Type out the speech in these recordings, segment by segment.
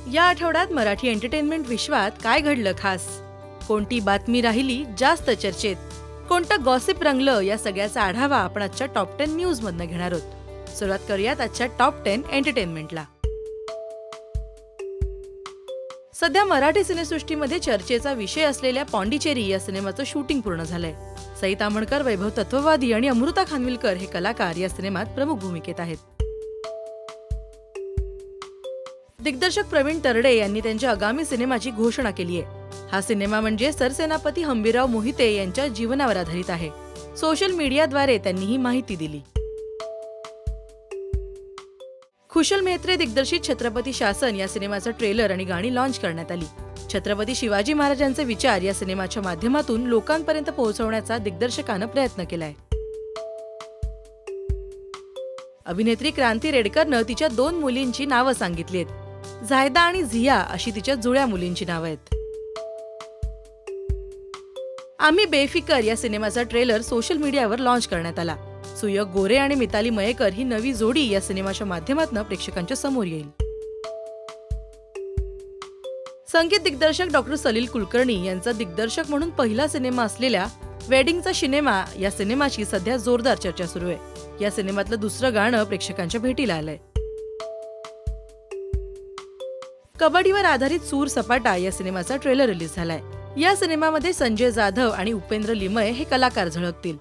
या आठवड्यात मराठी एंटरटेनमेंट विश्वात काय घडलं खास, कोणती बातमी राहिली जास्त चर्चेत, कोणतं गॉसिप रंगलं, या सगळ्याचा आढावा आपण आजच्या टॉप 10 न्यूज मधनं घेणार आहोत. सुरुवात करूयात आजच्या टॉप 10 एंटरटेनमेंटला. सध्या मराठी सिनेसृष्टीमध्ये चर्चेचा विषय असलेल्या पॉंडिचेरी या सिनेमाचं शूटिंग पूर्ण झालंय. सई ताम्हणकर, वैभव तत्ववादी आणि अमृता खानविलकर हे कलाकार या सिनेमात प्रमुख भूमिकेत आहेत. दिग्दर्शक प्रवीण तरडे यांनी त्यांच्या आगामी सिनेमाची घोषणा केली आहे. हा सिनेमा म्हणजे सरसेनापती हंबीरराव मोहिते यांच्या जीवनावर आधारित आहे. सोशल मीडियाद्वारे त्यांनी ही माहिती दिली. खुशल मेहत्रे दिग्दर्शित छत्रपती शासन या सिनेमाचं ट्रेलर आणि गाणी लॉन्च करण्यात आली. छत्रपती शिवाजी महाराजांचे विचार या सिनेमाच्या माध्यमातून लोकांपर्यंत पोहोचवण्याचा दिग्दर्शकानं प्रयत्न केलाय. अभिनेत्री क्रांती रेडकरनं तिच्या 2 मुलींची नावं सांगितली आहेत. झायदा आणि झिया अशी तिच्या जुळ्या मुलींची नावं आहेत. आम्ही बेफिकर या सिनेमाचा ट्रेलर सोशल मीडियावर लॉन्च करण्यात आला. सुयोग गोरे आणि मिताली मयेकर ही नवी जोडी या सिनेमाच्या माध्यमातून प्रेक्षकांच्या समोर येईल. संगीत दिग्दर्शक डॉक्टर सलील कुलकर्णी यांचा दिग्दर्शक म्हणून पहिला सिनेमा असलेल्या वेडिंगचा सिनेमा या सिनेमाची सध्या जोरदार चर्चा सुरू आहे. या सिनेमातलं दुसरं गाणं प्रेक्षकांच्या भेटीला आलंय. कबड्डीवर आधारित सूर सपाटा या सिनेमाचा ट्रेलर रिलीज झालाय. या सिनेमामध्ये संजय जाधव आणि उपेंद्र लिमये हे कलाकार झळकतील.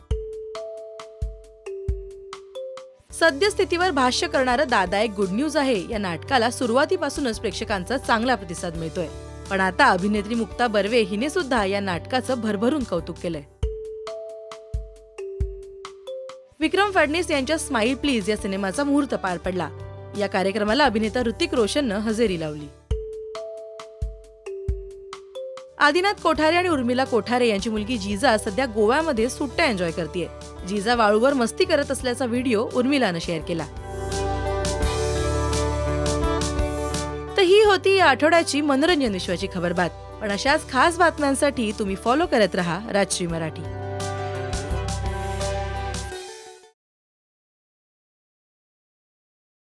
सद्यस्थितीवर भाष्य करणारं दादा एक गुड न्यूज आहे या नाटकाला सुरुवातीपासूनच प्रेक्षकांचा चांगला प्रतिसाद मिळतोय. पण आता अभिनेत्री मुक्ता बर्वे हिने सुद्धा या नाटकाचं भरभरून कौतुक केलंय. विक्रम फडणीस यांच्या स्माइल प्लीज या सिनेमाचा मुहूर्त पार पडला. या कार्यक्रमाला अभिनेता ऋतिक रोशननं हजेरी लावली. आदिनाथ कोठारे आणि उर्मिला कोठारे यांची मुलगी जिजा सध्या गोव्यामध्ये सुट्ट्या एन्जॉय करतेय. जिजा वाळूवर मस्ती करत असल्याचा व्हिडिओ उर्मिलानं शेअर केला. तर ही होती या आठवड्याची मनोरंजन विश्वाची खबरबात. पण अशाच खास बातम्यांसाठी तुम्ही फॉलो करत रहा राजश्री मराठी.